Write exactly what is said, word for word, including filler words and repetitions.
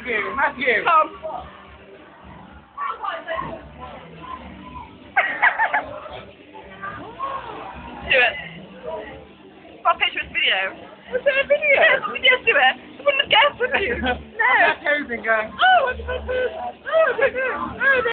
Matthew, Matthew. Come. Do it. Got a picture of this video. Was that a video? Yes, yes, do it. You wouldn't have guessed, would you? No. That's Hogan going, oh, what's my food? Oh, my God. Oh,